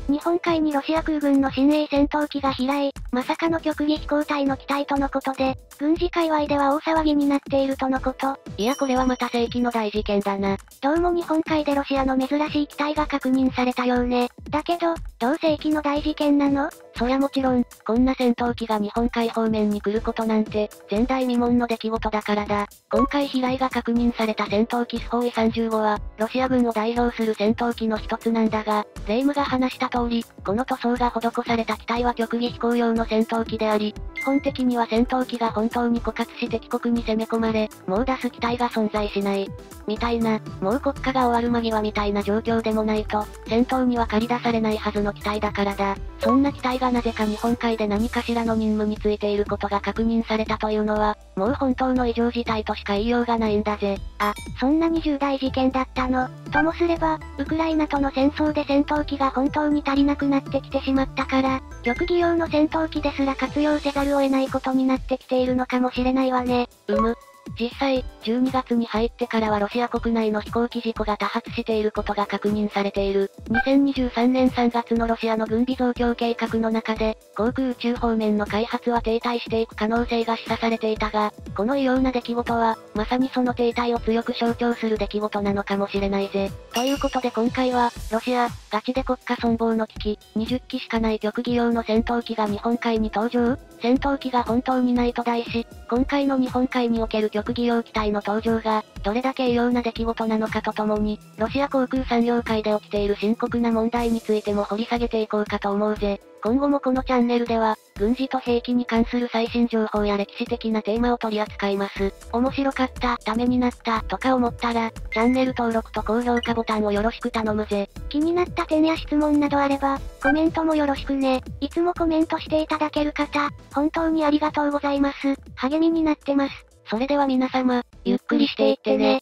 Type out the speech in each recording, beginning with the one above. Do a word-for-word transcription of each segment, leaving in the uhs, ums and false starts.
日本海にロシア空軍の親衛戦闘機が飛来、まさかの曲撃飛行隊の機体とのことで、軍事界隈では大騒ぎになっているとのこと。 いやこれはまた世紀の大事件だな。 どうも日本海でロシアの珍しい機体が確認されたようね。だけど、どう世紀の大事件なの？ そりゃもちろん、こんな戦闘機が日本海方面に来ることなんて、前代未聞の出来事だからだ。今回飛来が確認された戦闘機スホーイさんじゅうごは、ロシア軍を代表する戦闘機の一つなんだが、霊夢が話した通り、この塗装が施された機体は曲撃飛行用の戦闘機であり、基本的には戦闘機が本当に枯渇して敵国に攻め込まれ、もう出す機体が存在しない。みたいな、もう国家が終わる間際みたいな状況でもないと、戦闘には駆り出されないはずの機体だからだ。そんな機体がなぜか日本海で何かしらの任務についていることが確認されたというのは、もう本当の異常事態としか言いようがないんだぜ。 あ、そんなに重大事件だったの。ともすれば、ウクライナとの戦争で戦闘機が本当に足りなくなってきてしまったから、極技用の戦闘機ですら活用せざるを得ないことになってきているのかもしれないわね。 うむ。実際、じゅうにがつに入ってからはロシア国内の飛行機事故が多発していることが確認されている。にせんにじゅうさんねんさんがつのロシアの軍備増強計画の中で、航空宇宙方面の開発は停滞していく可能性が示唆されていたが、この異様な出来事は、まさにその停滞を強く象徴する出来事なのかもしれないぜ。ということで今回は、ロシア、ガチで国家存亡の危機、にじゅっきしかない極技用の戦闘機が日本海に登場？戦闘機が本当にないと題し、今回の日本海における極技用機体の登場が、どれだけ異様な出来事なのかとともに、ロシア航空産業界で起きている深刻な問題についても掘り下げていこうかと思うぜ。今後もこのチャンネルでは、軍事と兵器に関する最新情報や歴史的なテーマを取り扱います。面白かった、ためになった、とか思ったら、チャンネル登録と高評価ボタンをよろしく頼むぜ。 気になった点や質問などあれば、コメントもよろしくね。いつもコメントしていただける方、本当にありがとうございます。励みになってます。 それでは皆様、ゆっくりしていってね。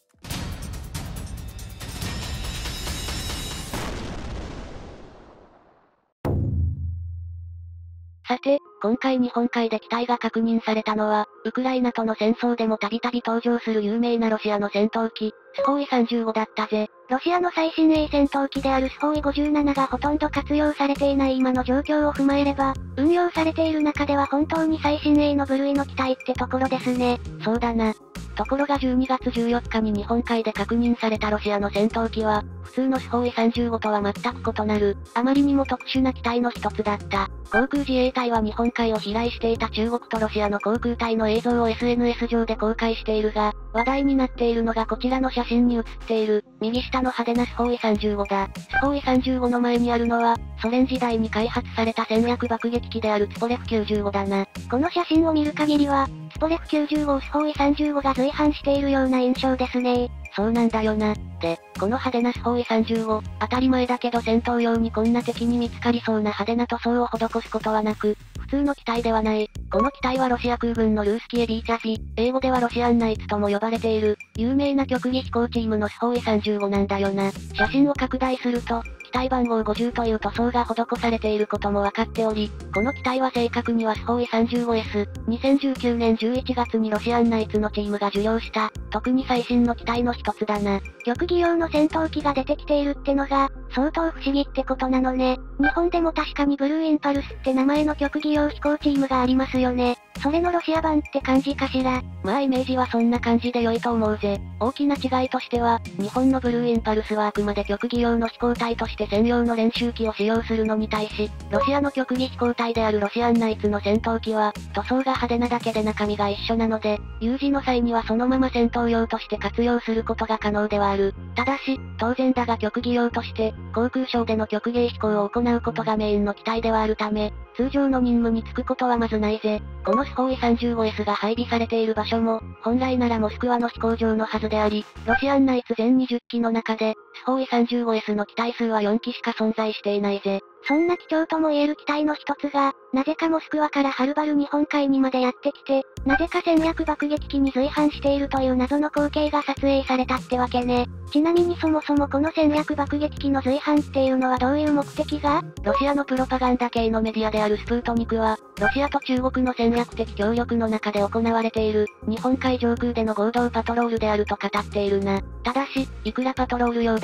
さて、今回日本海で機体が確認されたのは、ウクライナとの戦争でもたびたび登場する有名なロシアの戦闘機、スホーイさんじゅうごだったぜ。 ロシアの最新鋭戦闘機であるスホーイごじゅうなながほとんど活用されていない今の状況を踏まえれば、運用されている中では本当に最新鋭の部類の機体ってところですね。 そうだな。ところがじゅうにがつじゅうよっかに日本海で確認されたロシアの戦闘機は、普通のスホーイさんじゅうごとは全く異なる、あまりにも特殊な機体の一つだった。航空自衛隊は日本海を飛来していた中国とロシアの航空隊の映像を エスエヌエス 上で公開しているが、話題になっているのがこちらの写真に写っている、右下の派手なスホーイさんじゅうごだ。スホーイさんじゅうごの前にあるのは、ソ連時代に開発された戦略爆撃機であるツポレフきゅうじゅうごだな。 この写真を見る限りは、ツポレフきゅうじゅうごをスホーイさんじゅうごが随伴しているような印象ですね。 そうなんだよな。で、この派手なスホーイさんじゅうご、当たり前だけど戦闘用にこんな敵に見つかりそうな派手な塗装を施すことはなく、普通の機体ではない。この機体はロシア空軍のルースキエビーチャフィ、英語ではロシアンナイツとも呼ばれている、有名な極技飛行チームのスホーイさんじゅうごなんだよな。写真を拡大すると、機体番号ごじゅうという塗装が施されていることもわかっており、この機体は正確にはスホーイ さんじゅうごエス、にせんじゅうきゅうねんじゅういちがつにロシアンナイツのチームが受領した、特に最新の機体の一つだな。 極技用の戦闘機が出てきているってのが、相当不思議ってことなのね。日本でも確かにブルーインパルスって名前の極技用飛行チームがありますよね。それのロシア版って感じかしら。 まあイメージはそんな感じで良いと思うぜ。大きな違いとしては、日本のブルーインパルスはあくまで極技用の飛行隊として専用の練習機を使用するのに対し、ロシアの極技飛行隊であるロシアンナイツの戦闘機は、塗装が派手なだけで中身が一緒なので、有事の際にはそのまま戦闘用として活用することが可能ではある。ただし、当然だが極技用として、航空ショーでの極芸飛行を行うことがメインの機体ではあるため、通常の任務に就くことはまずないぜ。このスホーイ さんじゅうごエス が配備されている場所も、本来ならモスクワの飛行場のはずであり、ロシアンナイツ全にじゅっきの中で、スホーイ さんじゅうごエス の機体数はよんきしか存在していないぜ。 そんな貴重とも言える機体の一つが、なぜかモスクワからはるばる日本海にまでやってきて、なぜか戦略爆撃機に随伴しているという謎の光景が撮影されたってわけね。ちなみにそもそもこの戦略爆撃機の随伴っていうのはどういう目的が？ ロシアのプロパガンダ系のメディアであるスプートニクは、ロシアと中国の戦略的協力の中で行われている、日本海上空での合同パトロールであると語っているな。ただし、いくらパトロール用だ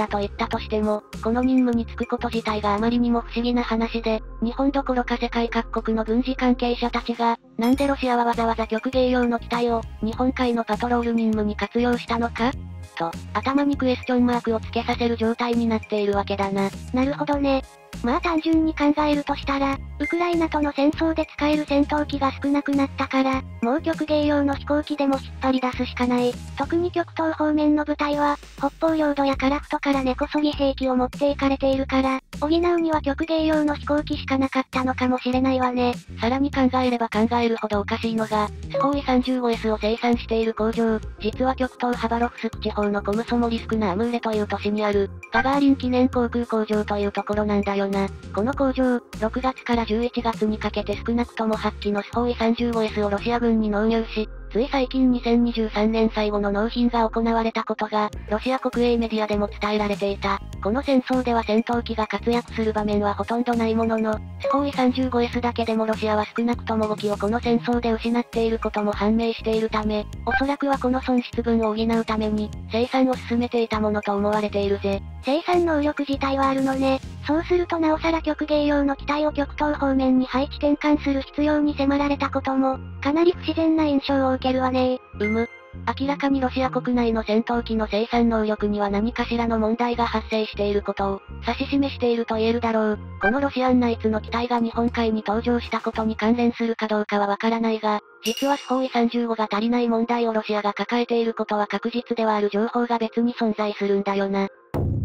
だと言ったとしても、この任務に就くこと自体があまりにも不思議な話で、日本どころか世界各国の軍事関係者たちが、なんでロシアはわざわざ曲芸用の機体を、日本海のパトロール任務に活用したのかと、頭にクエスチョンマークをつけさせる状態になっているわけだな。 なるほどね。まあ単純に考えるとしたら、ウクライナとの戦争で使える戦闘機が少なくなったから、もう曲芸用の飛行機でも引っ張り出すしかない。特に極東方面の部隊は、北方領土や樺太から根こそぎ兵器を持っていかれているから、補うには曲芸用の飛行機しかなかったのかもしれないわね。 さらに考えれば考えるほどおかしいのが、スホーイ さんじゅうごエス を生産している工場、実は極東ハバロフスク地方のコムソモリスクなアムーレという都市にある、ガガーリン記念航空工場というところなんだよな。この工場、ろくがつからじゅういちがつにかけて少なくともはち機のスホーイ さんじゅうごエス をロシア軍に納入し、つい最近にせんにじゅうさんねん最後の納品が行われたことが、ロシア国営メディアでも伝えられていた。この戦争では戦闘機が活躍する場面はほとんどないものの、スホーイ さんじゅうごエス だけでもロシアは少なくともご機をこの戦争で失っていることも判明しているため、おそらくはこの損失分を補うために、生産を進めていたものと思われているぜ。 生産能力自体はあるのね。そうするとなおさら曲芸用の機体を極東方面に配置転換する必要に迫られたことも、かなり不自然な印象を受けるわね。 うむ。明らかにロシア国内の戦闘機の生産能力には何かしらの問題が発生していることを指し示していると言えるだろう。このロシアンナイツの機体が日本海に登場したことに関連するかどうかはわからないが、実はスホーイ さんじゅうごが足りない問題をロシアが抱えていることは確実ではある情報が別に存在するんだよな。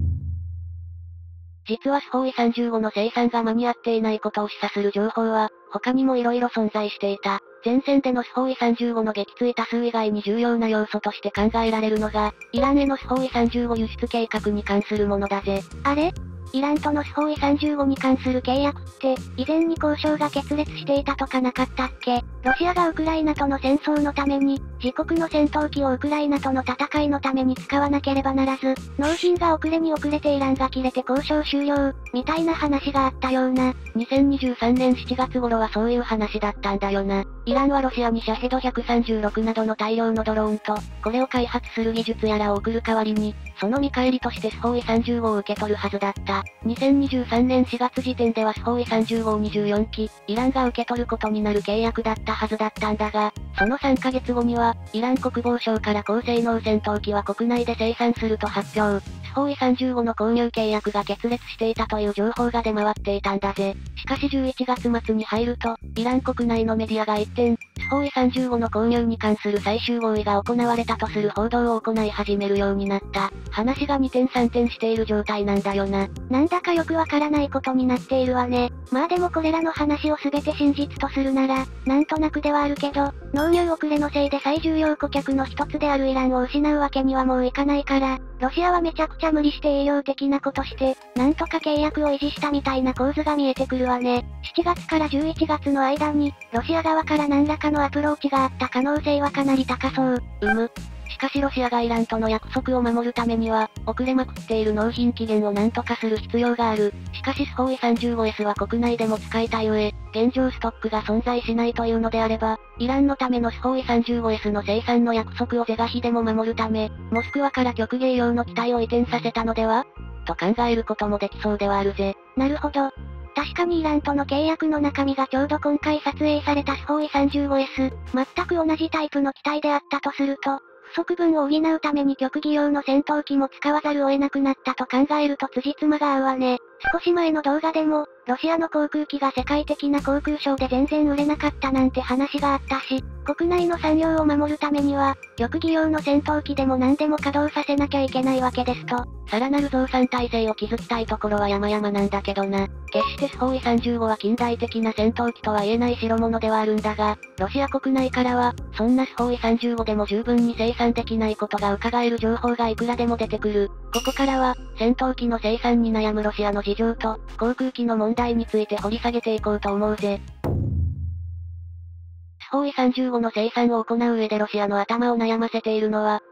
実はスホーイ さんじゅうごの生産が間に合っていないことを示唆する情報は、他にも色々存在していた。前線でのスホーイ さんじゅうごの撃墜多数以外に重要な要素として考えられるのが、イランへのスホーイ さんじゅうご輸出計画に関するものだぜ。 あれイランとのスホーイ さんじゅうごに関する契約って、以前に交渉が決裂していたとかなかったっけ？ロシアがウクライナとの戦争のために、自国の戦闘機をウクライナとの戦いのために使わなければならず、納品が遅れに遅れてイランが切れて交渉終了、みたいな話があったような。 にせんにじゅうさんねんしちがつ頃はそういう話だったんだよな。イランはロシアにシャヘドひゃくさんじゅうろくなどの大量のドローンと、これを開発する技術やらを送る代わりに、その見返りとしてスホーイ さんじゅうごを受け取るはずだった。にせんにじゅうさんねんしがつ時点ではスホーイ さんじゅうごをにじゅうよん機、イランが受け取ることになる契約だったはずだったんだが、そのさんかげつごには、イラン国防省から高性能戦闘機は国内で生産すると発表。スホーイ さんじゅうごの購入契約が決裂していたという情報が出回っていたんだぜ。しかしじゅういちがつ末に入ると、イラン国内のメディアが一転、スホーイ さんじゅうごの購入に関する最終合意が行われたとする報道を行い始めるようになった。話がに転さん転している状態なんだよな。 なんだかよくわからないことになっているわね。まあでもこれらの話を全て真実とするなら、なんとなくではあるけど、納入遅れのせいで最重要顧客の一つであるイランを失うわけにはもういかないから、ロシアはめちゃくちゃ無理して営業的なことして、なんとか契約を維持したみたいな構図が見えてくるわね。しちがつからじゅういちがつの間に、ロシア側から何らかのアプローチがあった可能性はかなり高そう。 うむ。しかしロシアがイランとの約束を守るためには、遅れまくっている納品期限を何とかする必要がある。しかしスホーイ さんじゅうごエス は国内でも使いたい上、現状ストックが存在しないというのであれば、イランのためのスホーイ さんじゅうごエス の生産の約束を是が非でも守るため、モスクワから曲芸用の機体を移転させたのではと考えることもできそうではあるぜ。 なるほど。確かにイランとの契約の中身がちょうど今回撮影されたスホーイ さんじゅうごエス、全く同じタイプの機体であったとすると、不足分を補うために極技用の戦闘機も使わざるを得なくなったと考えると辻褄が合うわね。少し前の動画でも、ロシアの航空機が世界的な航空ショーで全然売れなかったなんて話があったし、国内の産業を守るためには、極技用の戦闘機でも何でも稼働させなきゃいけないわけですと。 さらなる増産体制を築きたいところは山々なんだけどな。決してスホーイ さんじゅうごは近代的な戦闘機とは言えない代物ではあるんだが、ロシア国内からは、そんなスホーイ さんじゅうごでも十分に生産できないことが伺える情報がいくらでも出てくる。ここからは、戦闘機の生産に悩むロシアの事情と、航空機の問題について掘り下げていこうと思うぜ。スホーイ さんじゅうごの生産を行う上でロシアの頭を悩ませているのは、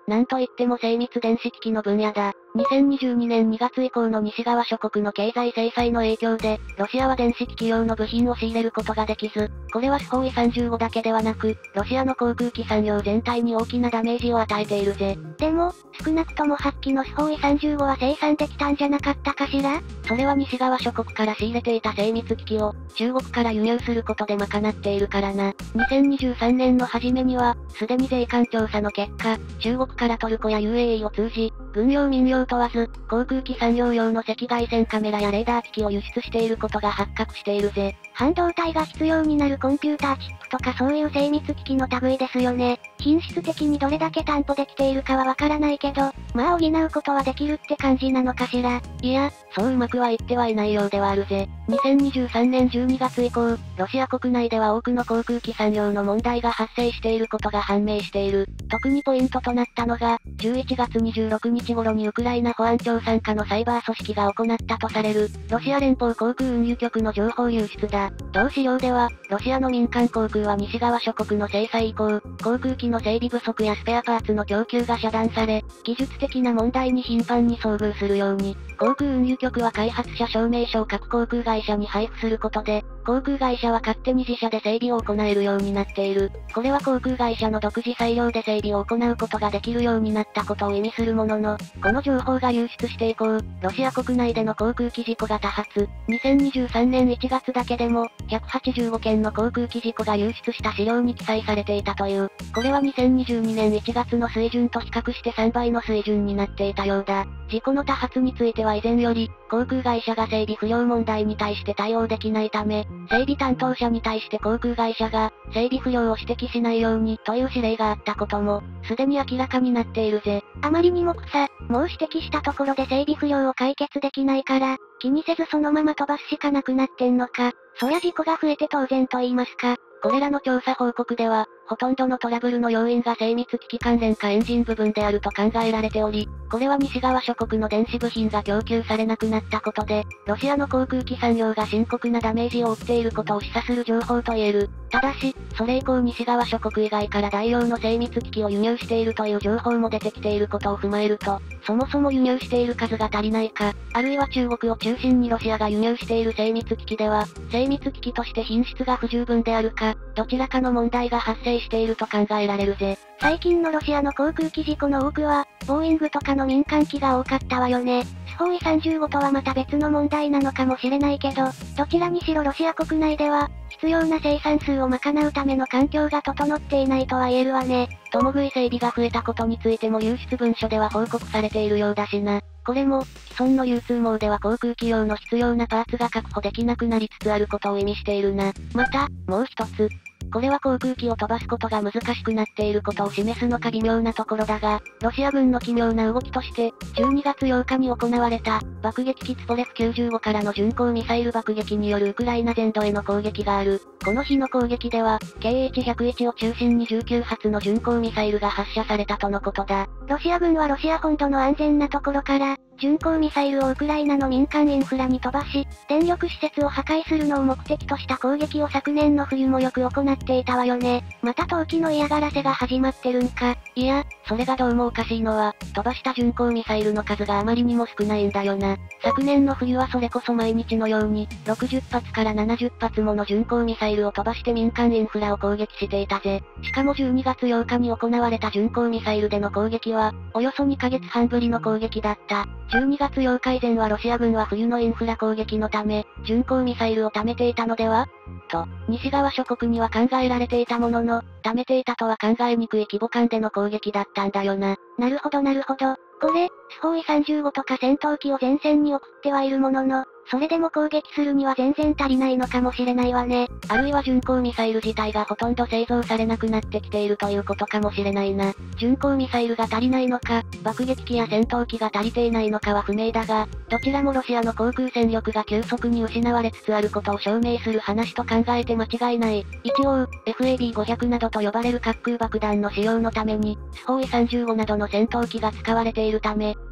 なんといっても精密電子機器の分野だ。にせんにじゅうにねんにがつ以降の西側諸国の経済制裁の影響で、ロシアは電子機器用の部品を仕入れることができず、これはスホーイさんじゅうごだけではなく、ロシアの航空機産業全体に大きなダメージを与えているぜ。 でも、少なくともはちきのスホーイさんじゅうごは生産できたんじゃなかったかしら？ それは西側諸国から仕入れていた精密機器を、中国から輸入することで賄っているからな。にせんにじゅうさんねんの初めには、すでに税関調査の結果、中国からトルコや ユーエーイー を通じ、軍用民用問わず、航空機産業用の赤外線カメラやレーダー機器を輸出していることが発覚しているぜ。 半導体が必要になるコンピューターチップとかそういう精密機器の類ですよね。品質的にどれだけ担保できているかはわからないけど、まあ補うことはできるって感じなのかしら。 いや、そううまくはいってはいないようではあるぜ。にせんにじゅうさんねんじゅうにがつ以降、ロシア国内では多くの航空機産業の問題が発生していることが判明している。特にポイントとなったのが、じゅういちがつにじゅうろくにち頃にウクライナ保安庁傘下のサイバー組織が行ったとされる、ロシア連邦航空運輸局の情報流出だ。同資料では、ロシアの民間航空は西側諸国の制裁以降、航空機の整備不足やスペアパーツの供給が遮断され、技術的な問題に頻繁に遭遇するように、航空運輸局は開発者証明書を各航空会社に配布することで、航空会社は勝手に自社で整備を行えるようになっている。これは航空会社の独自裁量で整備を行うことができるようになったことを意味するものの、この情報が流出して以降、ロシア国内での航空機事故が多発。にせんにじゅうさんねんいちがつだけでも、ひゃくはちじゅうごけんの航空機事故が流出した資料に記載されていたという。これはにせんにじゅうにねんいちがつの水準と比較してさんばいの水準になっていたようだ。事故の多発については以前より、航空会社が整備不良問題に対して対応できないため、整備担当者に対して航空会社が、整備不良を指摘しないようにという指令があったことも、すでに明らかになっているぜ。 あまりにも草、もう指摘したところで整備不良を解決できないから、気にせずそのまま飛ばすしかなくなってんのか。そりゃ事故が増えて当然と言いますか。 これらの調査報告では、ほとんどのトラブルの要因が精密機器関連かエンジン部分であると考えられており、これは西側諸国の電子部品が供給されなくなったことで、ロシアの航空機産業が深刻なダメージを負っていることを示唆する情報と言える。ただし、それ以降西側諸国以外から大量の精密機器を輸入しているという情報も出てきていることを踏まえると、そもそも輸入している数が足りないか、あるいは中国を中心にロシアが輸入している精密機器では、精密機器として品質が不十分であるか、どちらかの問題が発生していると考えられるぜ。 最近のロシアの航空機事故の多くは、ボーイングとかの民間機が多かったわよね。スホーイさんじゅうごとはまた別の問題なのかもしれないけど、どちらにしろロシア国内では、必要な生産数を賄うための環境が整っていないとは言えるわね。 共食い整備が増えたことについても流出文書では報告されているようだしな。これも、既存の流通網では航空機用の必要なパーツが確保できなくなりつつあることを意味しているな。また、もう一つ。これは航空機を飛ばすことが難しくなっていることを示すのか微妙なところだが、ロシア軍の奇妙な動きとして、じゅうにがつようかに行われた、爆撃機ツポレフきゅうじゅうごからの巡航ミサイル爆撃によるウクライナ全土への攻撃がある。この日の攻撃では、ケーエイチひゃくいち を中心にじゅうきゅうはつの巡航ミサイルが発射されたとのことだ。 ロシア軍はロシア本土の安全なところから、巡航ミサイルをウクライナの民間インフラに飛ばし、電力施設を破壊するのを目的とした攻撃を昨年の冬もよく行っていたわよね。また投機の嫌がらせが始まってるんか。 いや、それがどうもおかしいのは、飛ばした巡航ミサイルの数があまりにも少ないんだよな。昨年の冬はそれこそ毎日のように、ろくじゅっぱつからななじゅっぱつもの巡航ミサイルを飛ばして民間インフラを攻撃していたぜ。しかもじゅうにがつようかに行われた巡航ミサイルでの攻撃は、およそにかげつはんぶりの攻撃だった。じゅうにがつようか以前はロシア軍は冬のインフラ攻撃のため、巡航ミサイルを貯めていたのではと、西側諸国には考えられていたものの、貯めていたとは考えにくい規模感での攻撃だったんだよな。 なるほどなるほど。これ、スホーイさんじゅうごとか戦闘機を前線に送ってはいるものの、それでも攻撃するには全然足りないのかもしれないわね。 あるいは巡航ミサイル自体がほとんど製造されなくなってきているということかもしれないな。巡航ミサイルが足りないのか、爆撃機や戦闘機が足りていないのかは不明だが、どちらもロシアの航空戦力が急速に失われつつあることを証明する話と考えて間違いない。一応、エフエービーごひゃく などと呼ばれる滑空爆弾の使用のために、スホーイさんじゅうごなどの戦闘機が使われているため、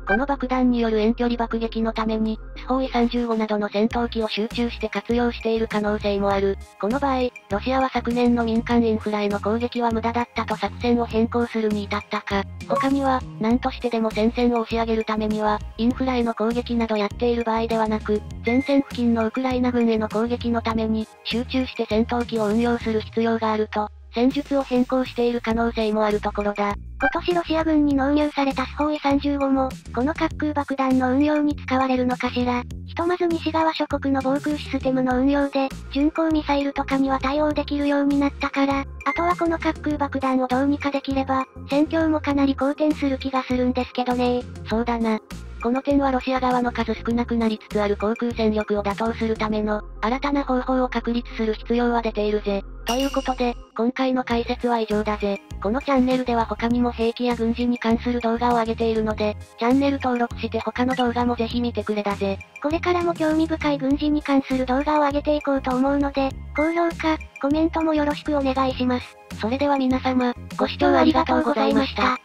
この爆弾による遠距離爆撃のために、スホーイさんじゅうごなどの戦闘機を集中して活用している可能性もある。この場合、ロシアは昨年の民間インフラへの攻撃は無駄だったと作戦を変更するに至ったか。他には、何としてでも戦線を押し上げるためには、インフラへの攻撃などやっている場合ではなく、前線付近のウクライナ軍への攻撃のために、集中して戦闘機を運用する必要があると、戦術を変更している可能性もあるところだ。 今年ロシア軍に納入されたスホーイさんじゅうごも、この滑空爆弾の運用に使われるのかしら。ひとまず西側諸国の防空システムの運用で、巡航ミサイルとかには対応できるようになったから、あとはこの滑空爆弾をどうにかできれば、戦況もかなり好転する気がするんですけどね。 そうだな。この点はロシア側の数少なくなりつつある航空戦力を打倒するための、新たな方法を確立する必要は出ているぜ。ということで、今回の解説は以上だぜ。このチャンネルでは他にも兵器や軍事に関する動画を上げているので、チャンネル登録して他の動画もぜひ見てくれだぜ。 これからも興味深い軍事に関する動画を上げていこうと思うので、高評価、コメントもよろしくお願いします。 それでは皆様、ご視聴ありがとうございました。